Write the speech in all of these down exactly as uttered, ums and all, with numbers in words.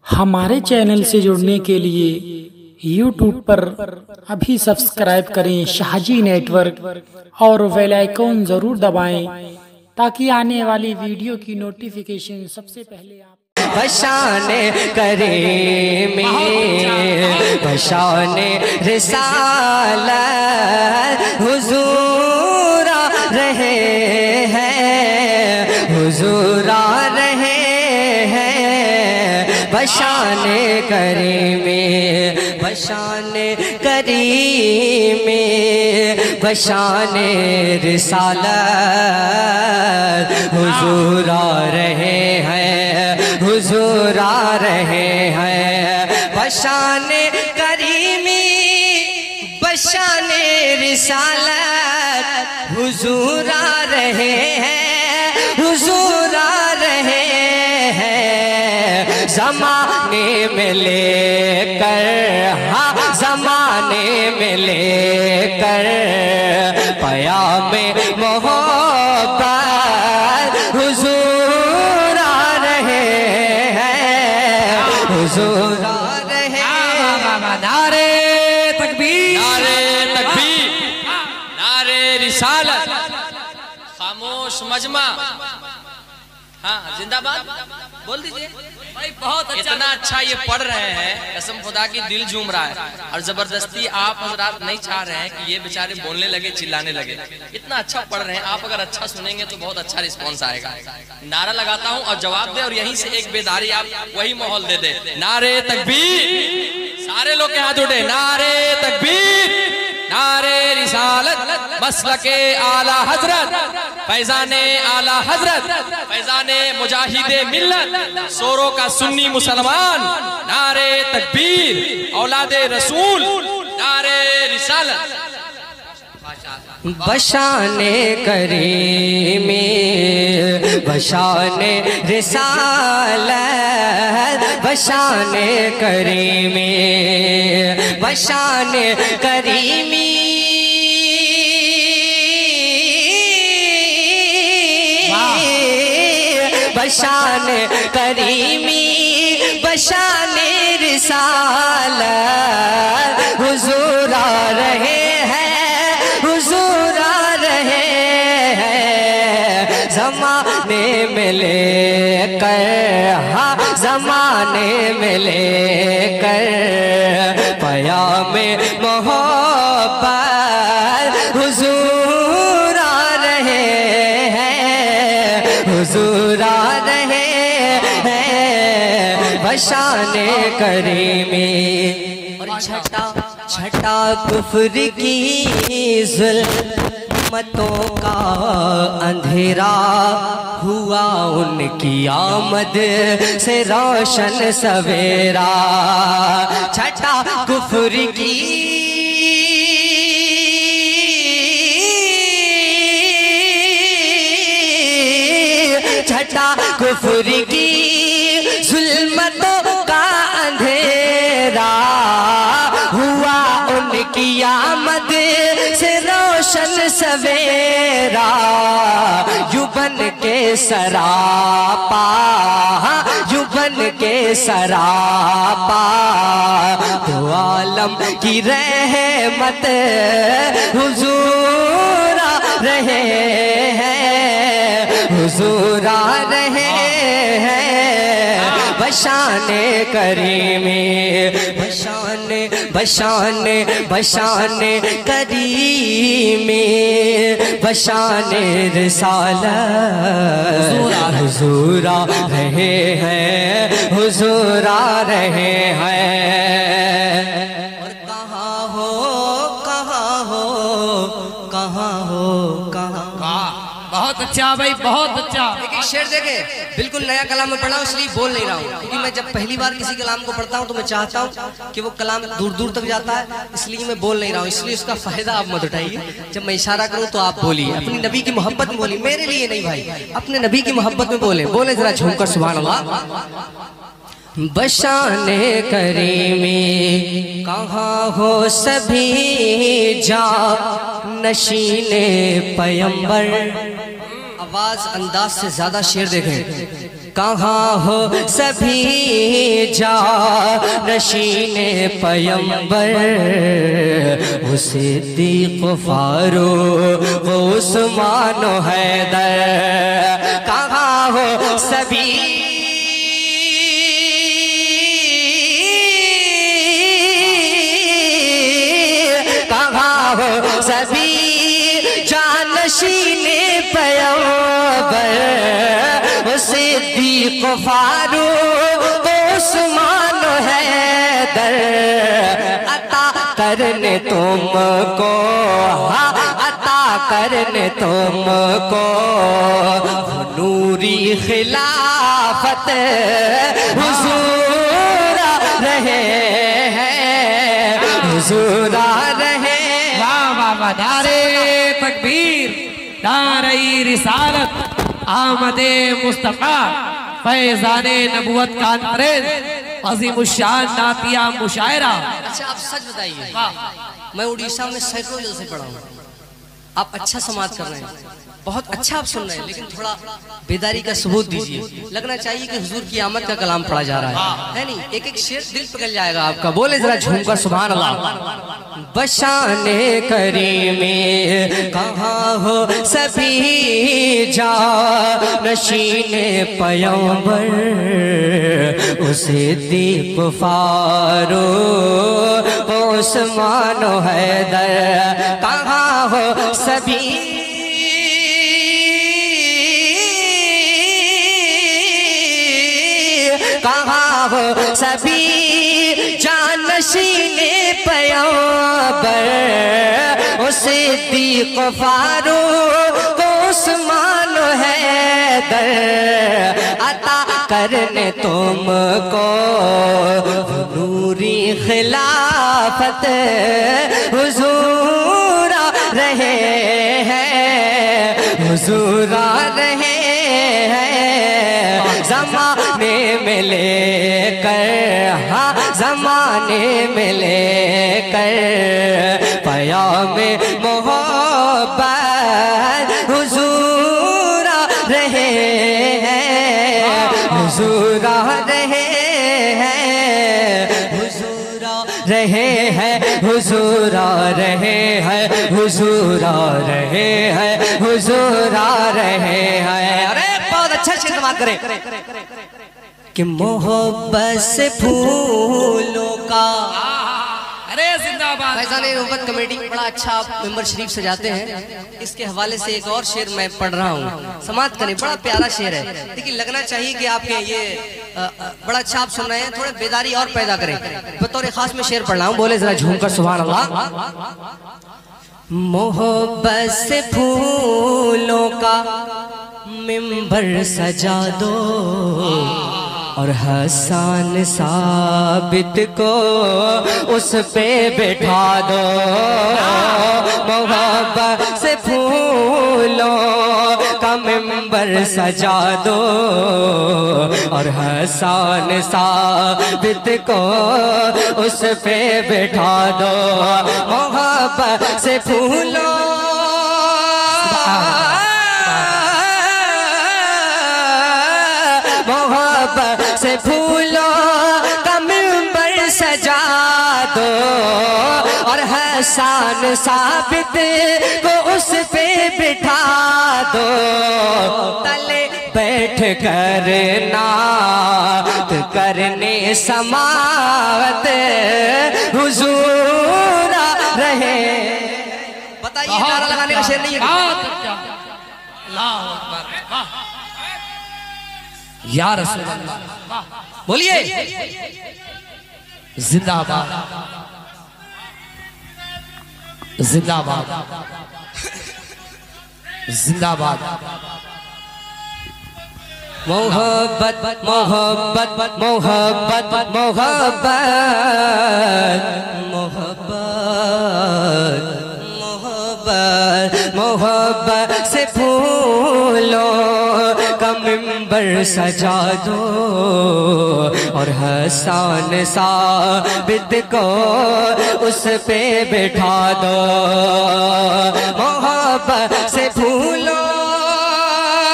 हमारे चैनल से जुड़ने के लिए यूट्यूब पर अभी सब्सक्राइब करें शाहजी नेटवर्क और बेल आइकन ज़रूर दबाएं ताकि आने वाली वीडियो की नोटिफिकेशन सबसे पहले आप बशाने करे में बशाने रिसालत हुजूर आ रहे हैं हुजूर आ रहे हैं बशाने करे में बशाने करी में बशाने रिसालत हुजूर आ रहे हैं हुजूर आ रहे हैं बशाने करीमी बशाने रिसालत हुजूर आ रहे हैं हुजूर आ रहे हैं ज़माने में लेकर हाँ ज़माने में लेकर पयामे मोहब्बत हुजूर आ रहे हैं हुजूर आ रहे हैं नारे तकबीर नारे तकबीर नारे रिसालत खामोश मजमा। हाँ जिंदाबाद बोल दीजिए भाई। बहुत अच्छा इतना अच्छा ये पढ़ रहे हैं कसम खुदा की दिल झूम रहा है और जबरदस्ती आप हजरात नहीं चाह रहे हैं कि ये बेचारे बोलने लगे चिल्लाने लगे। इतना अच्छा पढ़ रहे हैं आप अगर अच्छा सुनेंगे तो बहुत अच्छा रिस्पॉन्स आएगा। नारा लगाता हूँ और जवाब दे और यहीं से एक बेदारी आप वही माहौल दे दे। नारे तकबीर सारे लोग के हाथ उठे। नारे तकबीर नारे रिसालत मसलके आला हजरत फैजाने आला हजरत फैजाने मुजाहिदे मिल्लत सोरों का सुन्नी मुसलमान। नारे तकबीर औलादे रसूल नारे रिसालत। बशाने करीमी बशाने रिसालत बशाने करीमी बशाने करीमी बशाने करीमी बशाने रिसालत हुजूर आ रहे हैं हुजूर आ रहे हैं ज़माने में लेकर हाँ ज़माने में लेकर पयामे मोहब्बत हुजूर आ रहे हैं हुजूर आ रहे हैं बशाने करीमी। और छटा छटा कुफ्र की जुल्मतों का अंधेरा हुआ उनकी आमद से रोशन सवेरा। छटा कुफ्र की छटा कुफ्र की जुल्मतों का अंधेरा हुआ उनकी आमद से रोशन सवेरा। युबन के सरापा युबन के सरापा तो आलम की रहमत हुजूर आ रहे हैं हुजूर आ रहे हैं बशाने करीमी बशाने बशाने बशाने करीमी बशाने रिसालत हुजूर आ रहे हैं हुजूर आ रहे हैं। और कहाँ हो कहाँ हो कहाँ हो कहाँ। बहुत अच्छा भाई बहुत अच्छा। देखिए शेर देखे बिल्कुल नया कलाम में पढ़ा हूँ इसलिए बोल नहीं रहा हूँ क्योंकि मैं जब पहली बार किसी कलाम को पढ़ता हूँ तो मैं चाहता हूँ कि वो कलाम दूर दूर तक जाता है इसलिए मैं बोल नहीं रहा हूँ। इसलिए उसका फायदा आप मत उठाइए। जब मैं इशारा करूँ तो आप बोलिए अपनी नबी की मोहब्बत में बोलिए मेरे लिए नहीं भाई अपने नबी की मोहब्बत में बोले बोले जरा झूमकर सुभान अल्लाह। बशाने करीमी कहाँ हो सभी जा नशीने पयंबर। आवाज अंदाज से ज्यादा शेर देखें। कहाँ हो सभी जा नशीने पयंबर, वो सिद्दीक़ फारूक़ वो उस्मान हैदर। कहाँ हो सभी कहाँ हो सभी जानशीने पैगंबर, वो सिद्दीक़ फारूक़ उस्मान हैदर। अता करने तुमको हाँ अता करने तुमको नूरी खिलाफत हुजूर रहे हैं, हुजूर रहे। वाह वाह वाह, नारे तकबीर, नारे रिसालत, आमदे मुस्तफ़ा, फैज़ाने नबुवत कॉन्फ्रेंस, अज़ीमुश्शान नातिया मुशायरा। अच्छा आप सच बताइए, मैं उड़ीसा में सैकड़ों जलसे पढ़ा हूँ, आप अच्छा समाज कर रहे हैं, बहुत अच्छा आप सुन रहे हैं, लेकिन थोड़ा बेदारी का सबूत दीजिए। लगना चाहिए कि हुजूर की आमद का कलाम पढ़ा जा रहा है, है नहीं? एक एक शेर दिल पिघल जाएगा आपका। बोले जरा झूमकर सुभान अल्लाह। बशाने करीमे कहाँ हो सभी जा नशीने पयंबर, उसे दीप फारूक़ उस्मान हैदर। कहाँ हो सभी कहाँ हो सभी जानशीने पैगंबर, वो सिद्दीक़ फारूक़ उस्मान हैदर। अता करने तुमको नूरी खिलाफत हुजूर रहे हैं, हुजूर रहे हैं। ज़माने में लेकर हाँ ज़माने में लेकर पयामे मोहब्बत हुजूर रहे हैं, हुजूर रहे हैं, हुजूर रहे हैं, हुजूर रहे हैं, हुजूर रहे हैं, हुजूर रहे हैं। अरे बहुत अच्छा शेर बात करें कि मोहब्बत से फूलों का। अरे जिंदाबाद। फैज़ाने नबुव्वत कमेटी बड़ा अच्छा आप मेंबर शरीफ सजाते हैं, इसके हवाले से एक और शेर मैं पढ़ रहा हूँ, समात करें। बड़ा प्यारा शेर है, लेकिन लगना चाहिए कि आपके ये आ, आ, बड़ा अच्छा आप सुन रहे हैं, थोड़ा बेदारी और पैदा करें। बतौर खास में शेर पढ़ रहा हूँ, बोले जरा झूमकर सुभान अल्लाह। मोहब्बत से फूलों का मिंबर सजा दो और हसन साबित को उस पे बैठा दो। मोहब्बत से फूलों का मिंबर सजा दो और हसन साबित को उस पे बैठा दो। मोहब्बत से फूलों मोहब्बत से फूलों का मिंबर सजा दो और हसन साबित को उस पे बिठा दो। तले बैठ कर नात करने समावत हुजूर रहे। बताइए, नारा लगाने का शेर नहीं है। अल्लाहु अकबर। या रसूल अल्लाह, बोलिए जिंदाबाद जिंदाबाद जिंदाबाद। मोहब्बत मोहब्बत मोहब्बत मोहब्बत मोहब्बत मोहब्बत मोहब्बत से फूलों का मिंबर सजा दो और हसन साबित को उस पे बैठा दो। मोहब्बत से फूलों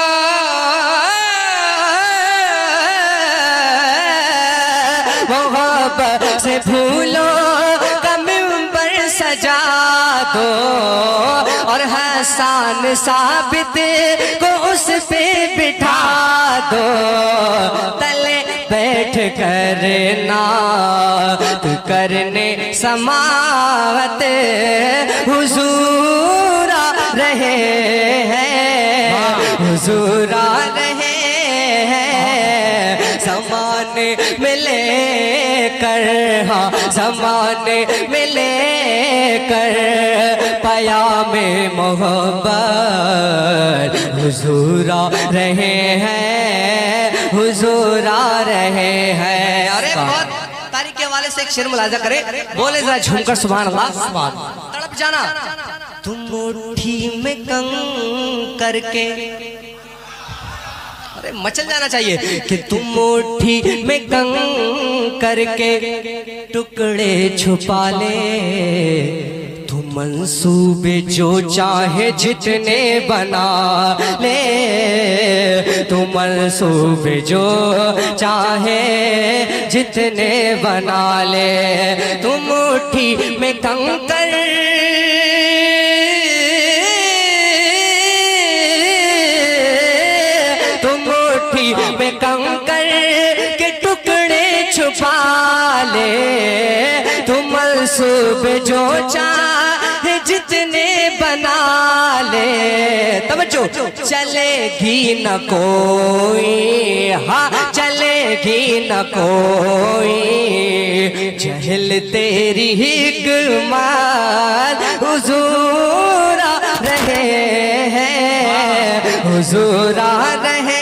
मोहब्बत से फूलों का मिंबर सजा दो और हसन साबित को उस पे बिठा दो, तले बैठ कर नात करने समावत हुजूर आ रहे हैं, हुजूर आ रहे हैं, ज़माने मिले कर, हाँ ज़माने मिले कर पाया में मोहब्बत हुजूर आ रहे हैं, हुजूर आ रहे हैं। अरे बहुत तारीख के हवाले से एक शेर मुलाजा करे, बोले जरा झूमकर सुभान अल्लाह। तड़प जाना तुम मुट्ठी में कंग करके, अरे मचल जाना चाहिए कि तुम मुट्ठी में कंग करके टुकड़े छुपा ले, तुम मंसूबे जो चाहे जितने बना ले, तुम मंसूबे जो चाहे जितने बना ले, तुम मुट्ठी में कंकर तुम मुट्ठी में कंकर के टुकड़े छुपा ले, तुम मंसूबे जो चाहे जितने बना ले, तवज्जो चलेगी न कोई, हाँ चलेगी न कोई जहल तेरी हिकमत हुजूर आ रहे हैं, हुजूर आ रहे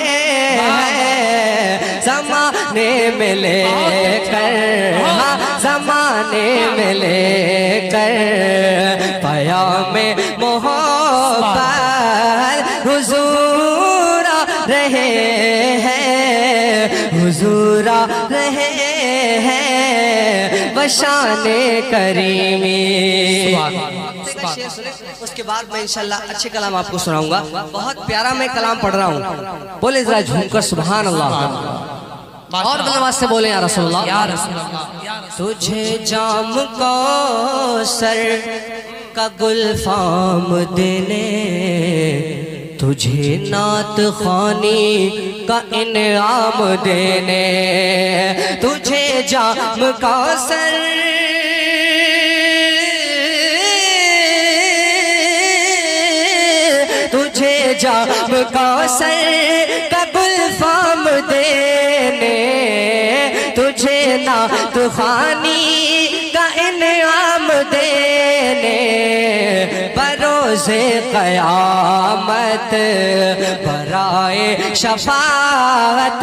हैं, ज़माने में लेकर, हाँ ज़माने में लेकर पाया में मोहब्बत हुजूर आ रहे हैं, हुजूर आ रहे हैं, बशाने करीमी। उसके बाद मैं इंशाल्लाह अच्छे कलाम आपको सुनाऊंगा। बहुत प्यारा मैं कलाम पढ़ रहा हूँ, बोले जरा झूमकर सुभान अल्लाह। और बलवास से बोले या रसूलुल्लाह, या रसूलुल्लाह। तुझे जाम कौसर का गुलफाम देने, तुझे नात खानी का इनाम देने, तुझे जाम कौसर तुझे जाम कौसर का गुलफाम देने, तुझे नात खानी का इनाम देने, बरोज़े क़यामत बराए शफाअत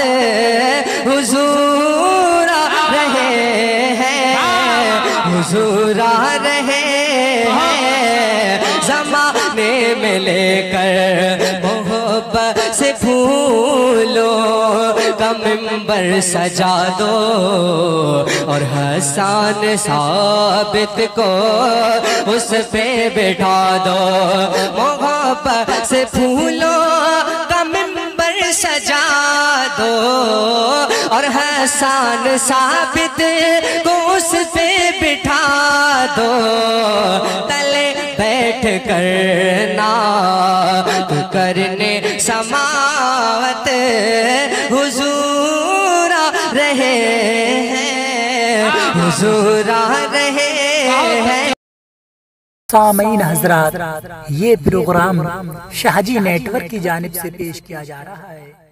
हुजूर आ रहे हैं, हुजूर आ रहे हैं, ज़माने में लेकर मोहब्बत से फूलों का मिंबर सजा दो और हसन साबित को उस पे बैठा दो, मोहब्बत से फूलों का मिंबर सजा दो और हसन साबित को उस पे बिठा दो, तले बैठ कर नात करने समावत हुजूर आ रहे हैं, हुजूर आ रहे हैं। सामीन हजरात, ये प्रोग्राम शाहजी नेटवर्क की जानिब से पेश किया जा रहा है।